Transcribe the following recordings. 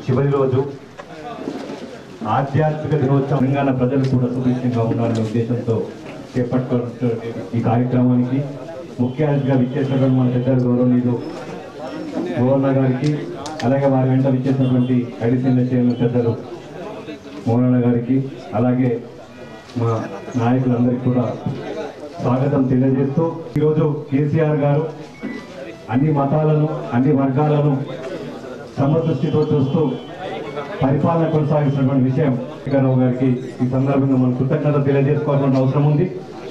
చివరి రోజు ఆధ్యాత్మిక దినోత్సవం తెలంగాణ ప్రజలు కూడా సుభిక్షంగా ఉండాలనే ఉద్దేశంతో చేపట్టుకున్న ఈ కార్యక్రమానికి ముఖ్య అతిథిగా విచ్చేసినటువంటి మన పెద్దలు గౌరవనీయులు గవర్నర్ గారికి, అలాగే వారి వెంట విచ్చేసినటువంటి అడిషనల్ చైర్మన్ పెద్దలు మోహన్ గారికి, అలాగే మా నాయకులందరికీ కూడా స్వాగతం తెలియజేస్తూ, ఈరోజు కేసీఆర్ గారు అన్ని మతాలను అన్ని వర్గాలను సమదృష్టితో చూస్తూ పరిపాలన కొనసాగిస్తున్నటువంటి విషయం రావు గారికి ఈ సందర్భంగా మనం కృతజ్ఞత తెలియజేసుకోవాల్సిన అవసరం ఉంది.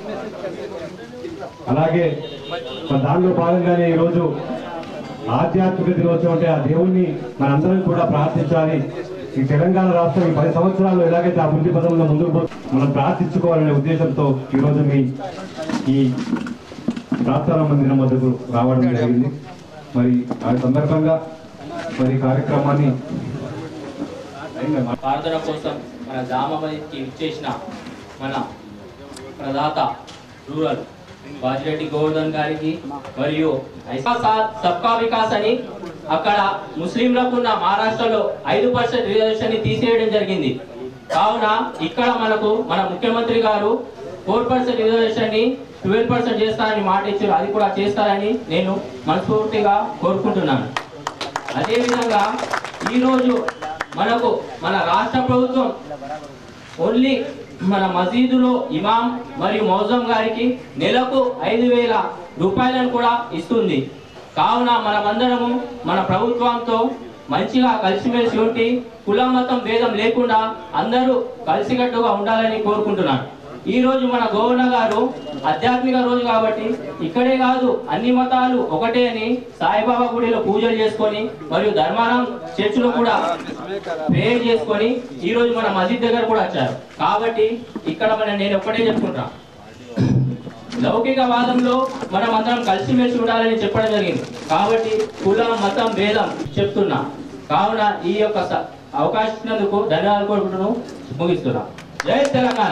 అలాగే దానిలో భాగంగానే ఈరోజు ఆధ్యాత్మిక దినోత్సవం అంటే ఆ దేవుణ్ణి మనందరం కూడా ప్రార్థించాలి. ఈ తెలంగాణ రాష్ట్రం ఈ 10 సంవత్సరాల్లో ఎలాగైతే అభివృద్ధి పదంలో ముందుకు మనం ప్రార్థించుకోవాలనే ఉద్దేశంతో ఈరోజు ఈ ప్రార్థనా మందిరం వద్దకు రావడం జరిగింది. మరి ఆ సందర్భంగా మరి కార్యక్రమాన్ని ప్రార్థన కోసం మన గ్రామానికి ఇచ్చేసిన మన ప్రదాత రూరల్ బాజిరెడ్డి గోవర్ధన్ గారికి మరియు సబ్కా వికాస్ అని అక్కడ ముస్లింలకు ఉన్న మహారాష్ట్రలో 5% రిజర్వేషన్ ని తీసేయడం జరిగింది. కావున ఇక్కడ మనకు మన ముఖ్యమంత్రి గారు 4% రిజర్వేషన్ ని 12% చేస్తారని మాట ఇచ్చారు. అది కూడా చేస్తారని నేను మనస్ఫూర్తిగా కోరుకుంటున్నాను. అదేవిధంగా ఈరోజు మనకు మన రాష్ట్ర ప్రభుత్వం ఓన్లీ మన మసీదులో ఇమాం మరియు మౌజం గారికి నెలకు 5,000 రూపాయలను కూడా ఇస్తుంది. కావున మనమందరము మన ప్రభుత్వంతో మంచిగా కలిసిమెలిసి ఉండి కుల మతం భేదం లేకుండా అందరూ కలిసికట్టుగా ఉండాలని కోరుకుంటున్నాను. ఈ రోజు మన గవర్నర్ గారు ఆధ్యాత్మిక రోజు కాబట్టి ఇక్కడే కాదు అన్ని మతాలు ఒకటే అని సాయిబాబా గుడిలో పూజలు చేసుకొని మరియు ధర్మారం చర్చిలో కూడా ప్రేయర్ చేసుకొని ఈ రోజు మన మసీద్ దగ్గర కూడా వచ్చారు. కాబట్టి ఇక్కడ నేను ఒక్కటే చెప్పుకుంటా, లౌకిక వాదంలో మనం అందరం కలిసిమెలిసి ఉండాలని చెప్పడం జరిగింది. కాబట్టి కులం మతం భేదం చెప్తున్నా. కావున ఈ యొక్క అవకాశం ఇచ్చినందుకు ధన్యవాదాలు కోరుకుంటూ ముగిస్తున్నా. जय तेलंगाना।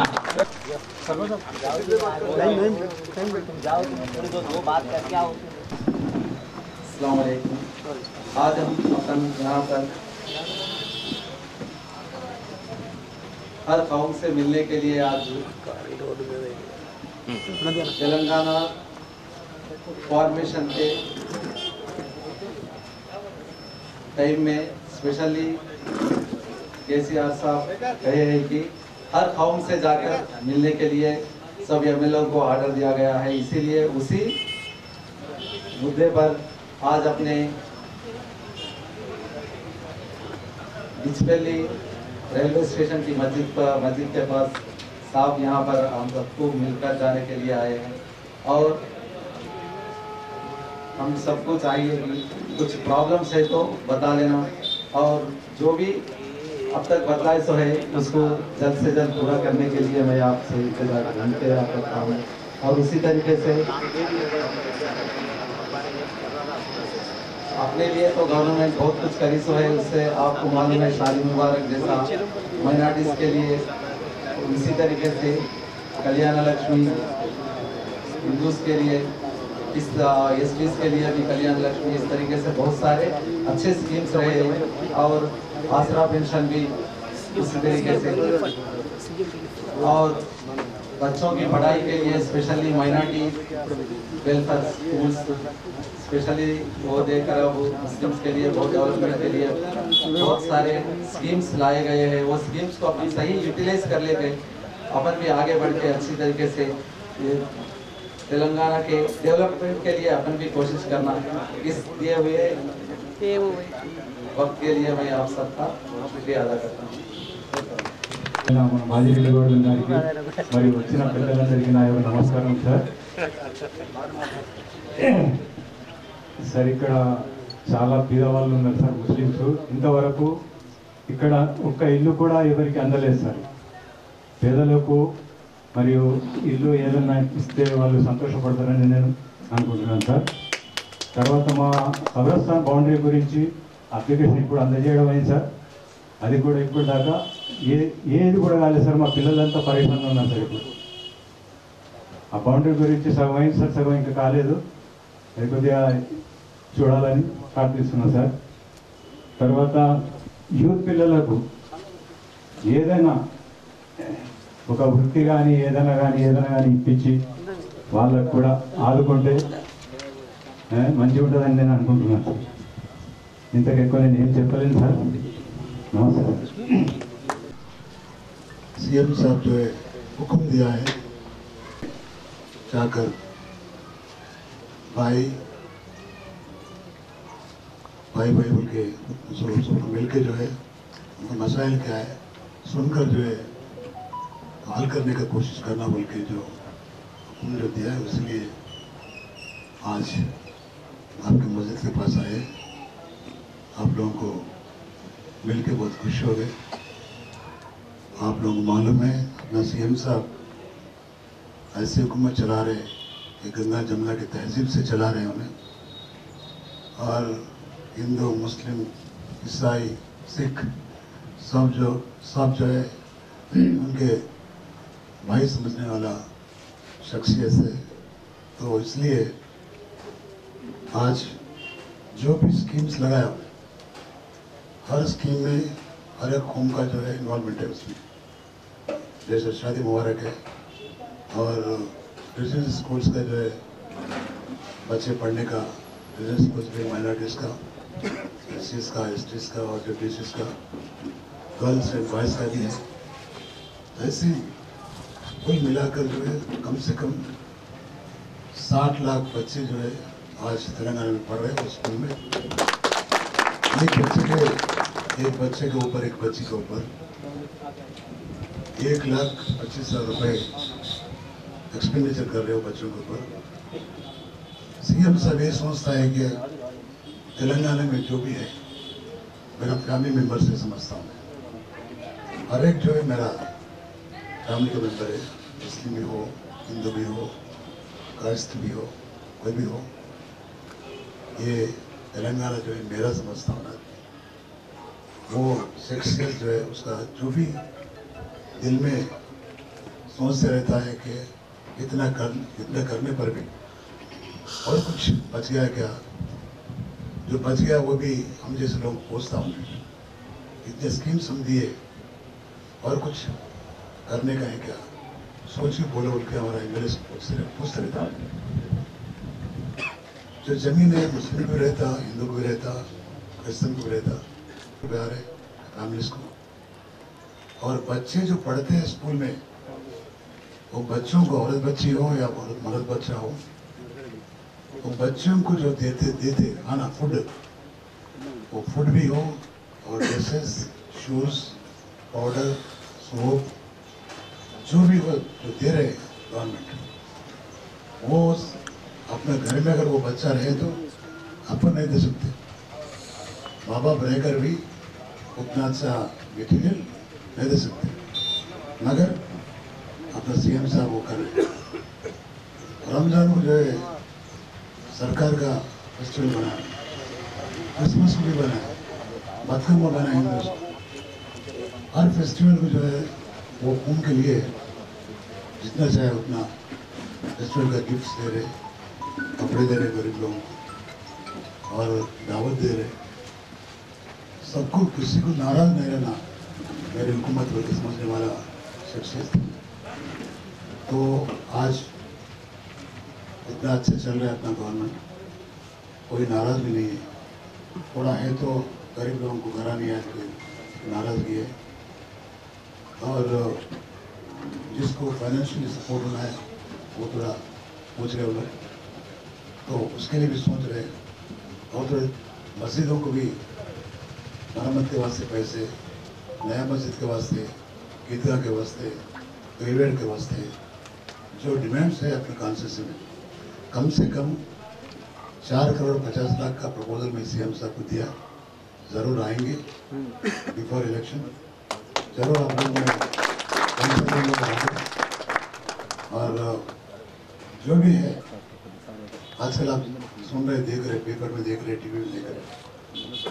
आज हम अपन यहाँ पर हर कौम से मिलने के लिए आज तेलंगाना फॉर्मेशन के टाइम में स्पेशली केसीआर साहब कहे हैं कि हर कौम से जाकर मिलने के लिए सब एमएलए को ऑर्डर दिया गया है। इसीलिए उसी मुद्दे पर आज अपने बिचपल्ली रेलवे स्टेशन की मस्जिद के पास साहब यहाँ पर हम सबको मिलकर जाने के लिए आए हैं और हम सबको चाहिए कि कुछ प्रॉब्लम्स है तो बता लेना और जो भी अब तक बदलाव सो है उसको जल्द से जल्द पूरा करने के लिए मैं आपसे इंतजार करता हूँ। और उसी तरीके से अपने लिए तो गवर्नमेंट बहुत कुछ करी सो है, उससे आपको मालूम है शादी मुबारक जैसा माइनॉरिटीज़ के लिए, इसी तरीके से कल्याण लक्ष्मी हिंदूज के लिए, इस एसटीज के लिए भी कल्याण लक्ष्मी, इस तरीके से बहुत सारे अच्छे स्कीम्स रहे हैं और आसरा पेंशन भी उसी तरीके से और बच्चों की पढ़ाई के लिए specially minority welfare schools specially वो देकर वो मुस्लिम्स के लिए बहुत डेवलपमेंट के लिए बहुत सारे स्कीम्स लाए गए हैं। वो स्कीम्स को अपन सही यूटिलाइज कर लेते अपन भी आगे बढ़ के अच्छी तरीके से तेलंगाना के डेवलपमेंट के लिए अपन भी कोशिश करना। इस दिए हुए वक्त के लिए मैं आप सबका शुक्रिया अदा करता हूँ। బాజిరెడ్డి గోవర్ధన్ గారికి మరియు వచ్చిన పిల్లలందరికీ నా యొక్క నమస్కారం సార్. ఇక్కడ చాలా పేదవాళ్ళు ఉన్నారు సార్, ముస్లిమ్స్. ఇంతవరకు ఇక్కడ ఒక్క ఇల్లు కూడా ఎవరికి అందలేదు సార్. పేదలకు మరియు ఇల్లు ఏదైనా ఇస్తే వాళ్ళు సంతోషపడతారని నేను అనుకుంటున్నాను సార్. తర్వాత మా కబ్రస్థాన్ బౌండరీ గురించి అప్లికేషన్ ఇప్పుడు అందజేయడం అయింది సార్. అది కూడా ఇప్పుడు దాకా ఏది కూడా కాలేదు సార్. మా పిల్లలంతా పరేషాన్గా ఉన్నారు సార్. ఇప్పుడు ఆ బౌండరీ గురించి సగం అయింది సార్, సగం ఇంకా కాలేదు. అది కొద్దిగా చూడాలని ప్రార్థిస్తున్నాం సార్. తర్వాత యూత్ పిల్లలకు ఏదైనా ఒక వృత్తి కానీ ఏదైనా కానీ ఇప్పించి వాళ్ళకు కూడా ఆదుకుంటే మంచిగా ఉంటుందని నేను అనుకుంటున్నాను సార్. ఇంతకు ఎక్కువ నేను ఏం చెప్పలేను సార్. नमस्ते। सीएम साहब जो है हुक्म दिया है जाकर भाई बोल के सबको मिल के जो है उनका मसाइल क्या है सुनकर जो है हल करने का कोशिश करना बोल के जो हुक्म जो दिया है, इसलिए आज आपके मस्जिद के पास आए। आप लोगों को मिल के बहुत खुश हो गए। आप लोगों को मालूम है अपना सीएम साहब ऐसे हुकूमत चला रहे कि गंगा जमुना की तहजीब से चला रहे उन्हें, और हिंदू मुस्लिम ईसाई सिख सब जो है उनके भाई समझने वाला शख्सियत है। तो इसलिए आज जो भी स्कीम्स लगाया हर स्कीम में हर एक कौम का जो है इन्वॉल्वमेंट है उसमें। जैसे शादी मुबारक है और रेजिडेंशियल स्कूल्स का जो है बच्चे पढ़ने का, रेजिडेंशियल स्कूल्स भी माइनॉरिटीज़ का, एससीज़ का, एसटीज़ का और बीसीज़ का, गर्ल्स एंड बॉयज़ का भी है। ऐसे कुल मिलाकर जो है कम से कम 60 लाख बच्चे जो है आज तेलंगाना में पढ़ रहे हैं उस स्कूल में। एक बच्चे के ऊपर एक बच्ची के ऊपर 1,25,000 रुपए एक्सपेंडिचर कर रहे हो बच्चों के ऊपर। सीएम साहब ये सोचता है कि तेलंगाना में जो भी है मेरा फैमिली मेंबर से समझता हूँ। हर एक जो है मेरा फैमिली का मेंबर है, मुस्लिम भी हो, हिंदू भी हो, कास्ट भी हो, कोई भी हो, ये तेलंगाना जो है मेरा समझता हूँ ना। वो शख्सियत जो है उसका जो भी दिल में सोचते रहता है कि इतना करने पर भी और कुछ बच गया क्या, जो बच गया वो भी हम जैसे लोग पूछता हूँ इतने स्कीम्स हम दिए और कुछ करने का है क्या, सोच के बोले बोल के हमारा एमएलए पूछते रहता है। जो जमीन है मुस्लिम भी रहता, हिंदू भी रहता, क्रिश्चियन भी रहता, प्यार है फैमिलीज को। और बच्चे जो पढ़ते हैं स्कूल में वो बच्चों को, औरत बच्ची हो या मर्द बच्चा हो, वो बच्चों को जो देते खाना फूड, वो फूड भी हो और ड्रेसेस, शूज, पाउडर, सोप जो भी हो जो दे रहे गवर्नमेंट, वो अपने घर में अगर वो बच्चा रहे तो अपन नहीं दे सकते। माँ बाप रहकर भी उतना अच्छा मटीरियल नहीं दे सकते, मगर अपना सीएम साहब वो कर रहे। रमजान को जो है सरकार का फेस्टिवल बनाया, क्रिसमस को भी बनाया, बतखम्मा बनाया, हिंदू हर फेस्टिवल को जो है वो उनके लिए जितना चाहे उतना फेस्टिवल का गिफ्ट्स दे रहे, कपड़े दे रहे गरीब लोगों को और दावत दे रहे। सबको, किसी को नाराज नहीं रहना मेरी हुकूमत को समझने वाला शख्सियत। तो आज इतना अच्छा चल रहा है अपना गवर्नमेंट, कोई नाराज भी नहीं है। थोड़ा है तो गरीब लोगों को घरा नहीं आए नाराजगी है, और जिसको फाइनेंशियली सपोर्ट होना है वो थोड़ा पूछ रहे होंगे, तो उसके लिए भी सोच रहे। और थोड़े मस्जिदों को भी मरम्मत के वास्ते पैसे, नया मस्जिद के वास्ते, ईदगाह के वास्ते, गरीबेड के वास्ते जो डिमांड्स है अपने कॉन्स्टिट्यूंसी में, कम से कम 4,50,00,000 का प्रपोजल में सीएम साहब को दिया। ज़रूर आएंगे बिफोर इलेक्शन, जरूर आप लोग में और जो भी है आजकल आप सुन रहे, देख रहे, पेपर में देख रहे, टीवी में देख रहे,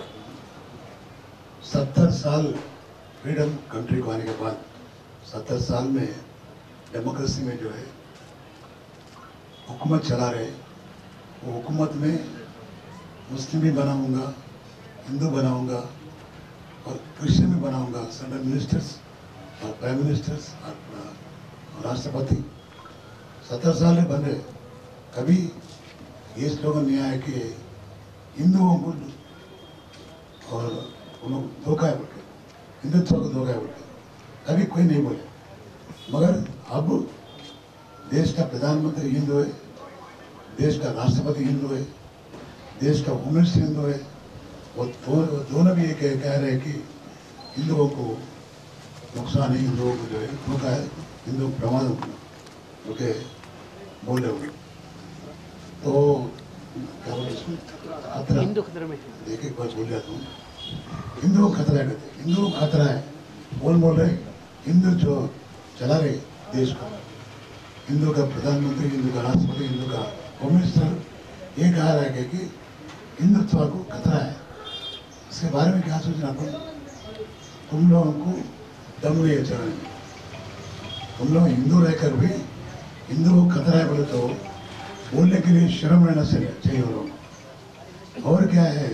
70 साल फ्रीडम कंट्री को आने के बाद 70 साल में डेमोक्रेसी में जो है हुकूमत चला रहे, वो हुकूमत में मुस्लिम भी बनाऊंगा, हिंदू बनाऊंगा, और कृषि में बनाऊंगा सेंट्रल मिनिस्टर्स और प्राइम मिनिस्टर्स और राष्ट्रपति 70 साल में बन रहे, कभी ये स्लोगन नहीं आया कि हिंदुओं को और उन लोग धोखा है बोल के, हिंदुत्व को धोखा है बोल के कभी कोई नहीं बोले। मगर अब देश का प्रधानमंत्री हिंदू है, देश का राष्ट्रपति हिंदू है, देश का होम मिनिस्टर हिंदू है, वो दोनों भी ये कह रहे हैं कि हिंदुओं को नुकसान है, हिंदुओं को जो है धोखा है, हिंदुओं को प्रमाद ओके बोल रहे हो। तो क्या बोले इसमें खतरा, हिंदू खतरे में एक बार बोल जाता हूँ, हिंदुओं को खतरा है, कहते हिंदुओं को खतरा है बोल रहे, हिंदू जो चला रहे देश को, हिंदू का प्रधानमंत्री, हिंदू का राष्ट्रपति, हिंदू का होम मिनिस्टर ये कह रहा है कि हिंदुत्व को खतरा है। इसके बारे में क्या सोचना अपन, तुम लोगों को दम नहीं है चरण में, तुम लोग हिंदू रहकर भी हिंदू को खतरा है बोले तो बोलने के लिए शर्म रहना चाहिए लोग। और क्या है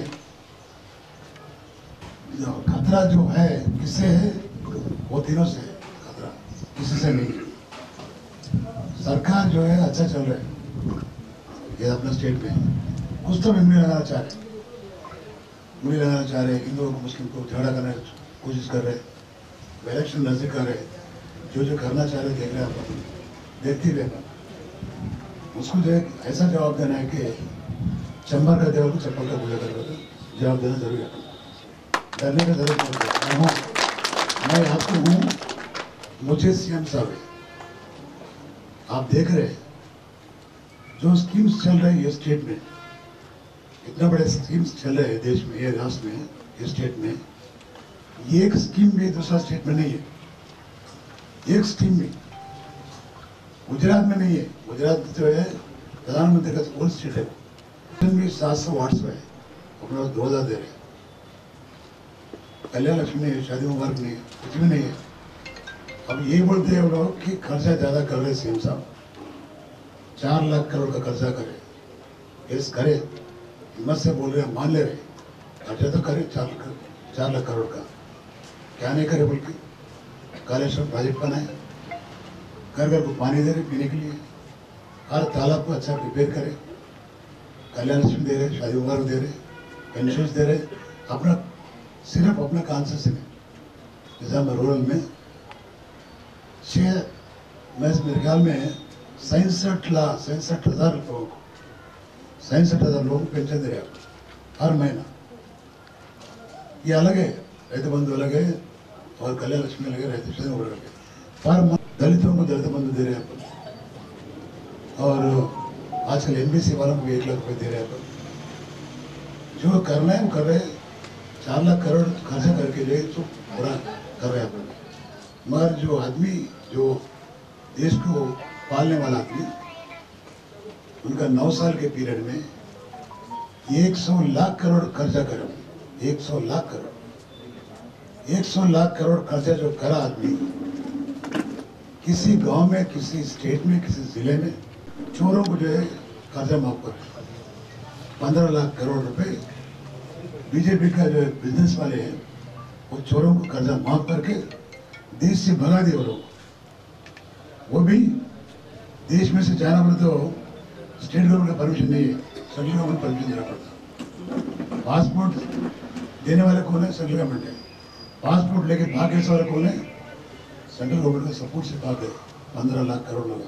खतरा जो है किससे है, वो तीनों से है खतरा, किसी से नहीं। सरकार जो है अच्छा चल रहा है ये अपने स्टेट में, कुछ तो मेमोरी लगाना चाह रहे, मुझे लगाना चाह रहे, हिंदुओं को मुस्लिम को झगड़ा करने की कोशिश कर रहे, इलेक्शन नजदीक कर रहे, जो करना चाह रहे देख रहे आप, देखती रहे। उसको जो है ऐसा जवाब देना है कि चंबर का देवल को चप्पल का पूजा कर जवाब देना जरूरी है, डरने का जरूरत नहीं है। मैं आपको हूँ, मुझे सीएम साहब है, आप देख रहे जो स्कीम्स चल रहे हैं ये स्टेट में, इतना बड़े स्कीम्स चल रहे हैं देश में, ये राष्ट्र में, ये स्टेट में, ये एक स्कीम भी दूसरा स्टेट में नहीं है। एक स्कीम भी गुजरात में नहीं है, गुजरात जो है प्रधानमंत्री का ओल्ड स्टेट है, भी 700-800 है, अपने 2000 दे रहे, कल्याण लक्ष्मी नहीं है, शादी मुबारक नहीं है, कुछ भी नहीं है। अब ये बोलते हैं लोग कि खर्चा ज्यादा कर रहे सीएम साहब, 4 लाख करोड़ का खर्चा करे, केस करे, हिम्मत से बोल रहे हैं, मान ले रहे, खर्चा तो करे 4 लाख करोड़ का, क्या नहीं करे बोल के, कालेश्वर प्रोजेक्ट बनाए, घर घर को पानी दे रहे पीने के लिए, हर तालाब को अच्छा प्रिपेयर करे, कल्याण लक्ष्मी दे रहे, शादी मुबारक दे रहे, पेंशन दे रहे, अपना सिर्फ अपना कॉन्सेंस में, जैसा मैं रूरल में मेरे ख्याल में 67,000 लोगों को 67,000 लोगों को पेंशन दे रहे हैं हर महीना। ये अलग है, रैत बंधु अलग है और कल्याण लक्ष्मी अलग है, रैत शादी मुबारक अलग है। पर दलितों को दलित बंधु दे रहे हैं अपन, और आजकल एनबीसी वालों को भी 1 लाख रुपए दे रहे हैं अपन। जो करना है वो कर रहे हैं, 4 लाख करोड़ खर्चा करके जो है तो पूरा कर रहे हैं अपन। मगर जो आदमी जो देश को पालने वाला आदमी, उनका 9 साल के पीरियड में 100 लाख करोड़ खर्चा करो, 100 लाख करोड़, 100 लाख करोड़ खर्चा जो करा आदमी, किसी गांव में, किसी स्टेट में, किसी जिले में चोरों को जो है कर्जा माफ कर 15 लाख करोड़ रुपए बीजेपी का जो बिजनेस वाले हैं वो चोरों को कर्जा माफ करके देश से भगा दिए वो लोग। वो भी देश में से जाना पड़े तो स्टेट गवर्नमेंट का परमिशन नहीं है, सेंट्रल गवर्नमेंट परमिशन देना पड़ता। पासपोर्ट देने वाले कौन है? सेंट्रल गवर्नमेंट है। पासपोर्ट लेके भागे वाले कौन है? सेंट्रल गवर्नमेंट का सपोर्ट से भागे 15 लाख करोड़ लगा।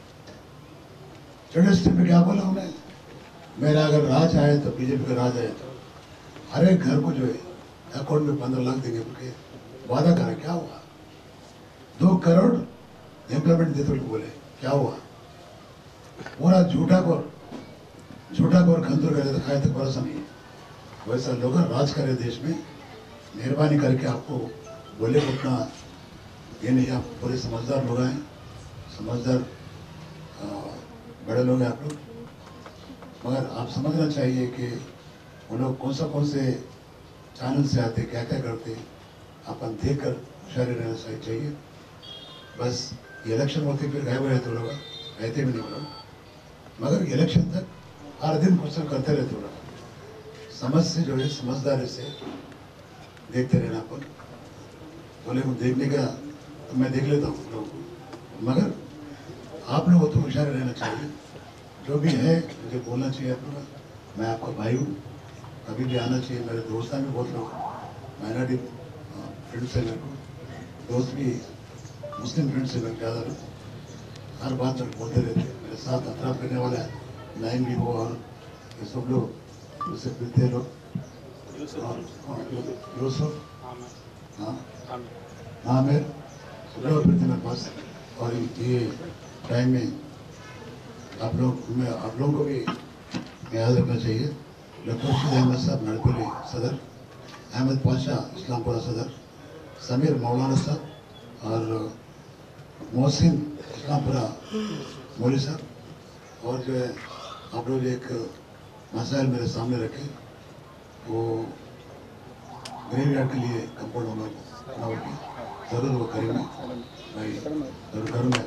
चढ़े स्टेप पे क्या बोला उन्हें, मेरा अगर राज आए तो बीजेपी का राज आए तो हर एक घर को जो है अकाउंट में 15 लाख देंगे बोल वादा करा, क्या हुआ? 2 करोड़ एम्प्लॉयमेंट देते बोले, क्या हुआ? पूरा झूठा को खंजूर करे तो खाए तक भरोसा नहीं है। वैसा लोग राज करे देश में, मेहरबानी करके आपको बोले अपना ये नहीं, आप पूरे समझदार लोग हैं, समझदार बड़े लोग हैं आप लोग, मगर आप समझना चाहिए कि वो लोग कौन से चैनल से आते, क्या क्या करते, अपन देख कर होशियारी रहना चाहिए। बस ये इलेक्शन होते फिर गायब रहते लोग, रहते भी नहीं लोग, मगर इलेक्शन तक हर दिन क्वेश्चन करते रहते लोग। समझ से जो है समझदारी से देखते रहना पर बोले वो देखने का तो मैं देख लेता हूँ लोगों को, मगर आप लोगों को तो होशियार रहना चाहिए। जो भी है मुझे बोलना चाहिए अपना, मैं आपका भाई हूँ, कभी भी आना चाहिए। मेरे दोस्तान भी बहुत लोग माइनॉरिटी फ्रेंड्स है, मेरे को दोस्त भी मुस्लिम फ्रेंड्स से मैं ज़्यादा हूँ, हर बात में बोलते रहते हैं। मेरे साथ अतराफ करने वाला है नाइन भी हो और ये सब लोग उससे फिरते लोग, यूसुफ, हाँ आमिर, सब लोग फिरते मेरे पास। और ये टाइम में आप लोगों को भी याद रखना चाहिए। डॉक्टर खुर्शीद अहमद साहब नड़पली सदर, अहमद पाशा इस्लामपुरा सदर, समीर मौलाना साहब और मोहसिन इस्लामपुरा मौली साहब, और जो है आप लोग एक मसाइल मेरे सामने रखे, वो ग्रेव यार्ड के लिए कंपाउंड बनाओ की ज़रूर वो करेंगे भाई, ज़रूर करूँगा।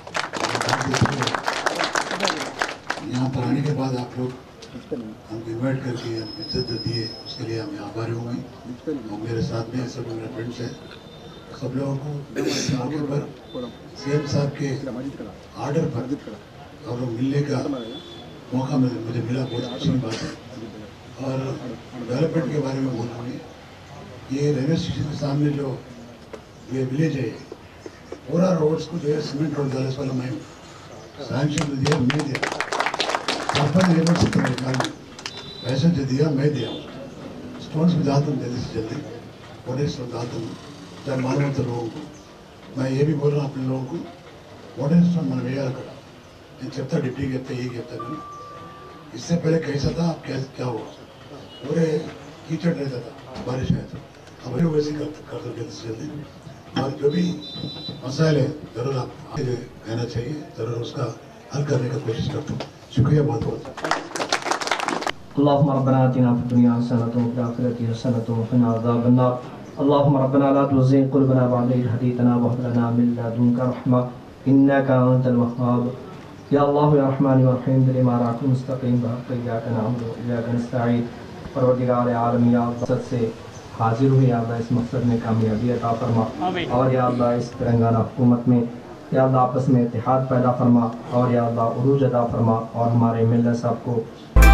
यहाँ पर आने के बाद आप लोग हमको इन्वाइट करके हम इज्जत जो दिए उसके लिए हम आभारी होंगे। और मेरे साथ में सब मेरे फ्रेंड्स हैं, सब लोगों को मौके पर सीएम साहब के आर्डर पर और मिलने का मौका मुझे मिला, बहुत खुशी की बात है। और डेवलपमेंट के बारे में बोलूँगी, ये रेलवे स्टेशन के सामने जो ये विलेज है, पूरा रोड्स को जो है सीमेंट रोड डाले वाला मैं सैंक्शन दिया, मैं दिया सरपंच यूनिवर्सिटी में पैसे जो दिया मैं दिया, स्टोन्स भी डालता हूँ जल्दी से जल्दी, बड़े स्टोन डालता हूँ चाहे मालूम होता लोगों को। मैं ये भी बोल रहा हूँ अपने लोगों को, बड़े स्टोन मन वेयर कर నేను చెప్తా డిప్యూటీ చెప్తా ये చెప్తా నేను, इससे पहले कैसा था अब क्या हुआ, पूरे कीचड़ रहता था, बारिश आया था, अब वैसे कर दो जल्दी से जल्दी। और जो भी मसाइल है जरूर आप कहना चाहिए, जरूर उसका हल करने का कोशिश करता हूँ। शुक्रिया बहुत बहुत। अल्लाहुम्मा रब्बना आतिना फिद दुनिया हसनतन व फिल आखिरति हसनतन व क़िना अज़ाबन्नार। अल्लाहुम्मा रब्बना ला तुज़िग़ क़ुलूबना बअद इज़ हदीतना व हब लना मिन लदुनका रहमा इन्नका अंतल वह्हाब। या अल्लाह या रहमान या रहीम बिल इमारात मुस्तक़ीम बहक़ इय्याका नअबुदु व इय्याका नस्तईन। परवरदिगार आलम या मकसद से हाजिर हुए, या अल्लाह इस मकसद में कामयाबी अता फरमा, और या अल्लाह इस तेलंगाना हुकूमत में या अल्लाह आपस में इत्तेहाद पैदा फरमा, और या अल्लाह उरूज अता फरमा, और हमारे मिल्लत साहब को